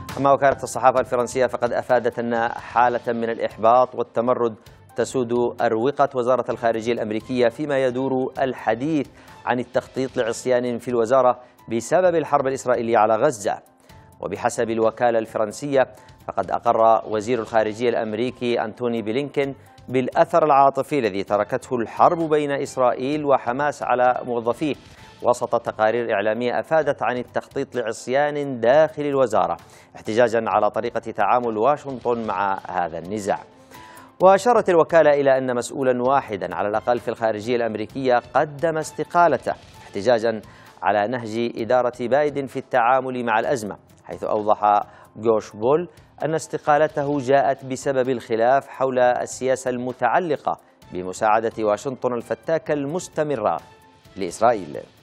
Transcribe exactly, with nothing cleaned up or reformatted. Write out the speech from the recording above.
أما وكالة الصحافة الفرنسية فقد أفادت أن حالة من الإحباط والتمرد تسود أروقة وزارة الخارجية الأمريكية فيما يدور الحديث عن التخطيط لعصيان في الوزارة بسبب الحرب الإسرائيلية على غزة. وبحسب الوكالة الفرنسية فقد أقر وزير الخارجية الأمريكي أنتوني بلينكين بالأثر العاطفي الذي تركته الحرب بين إسرائيل وحماس على موظفيه، وسط تقارير إعلامية أفادت عن التخطيط لعصيان داخل الوزارة احتجاجا على طريقة تعامل واشنطن مع هذا النزاع. وأشارت الوكالة إلى أن مسؤولا واحدا على الأقل في الخارجية الأمريكية قدم استقالته احتجاجا على نهج إدارة بايدن في التعامل مع الأزمة، حيث أوضح جوش بول أن استقالته جاءت بسبب الخلاف حول السياسة المتعلقة بمساعدة واشنطن الفتاكة المستمرة لإسرائيل.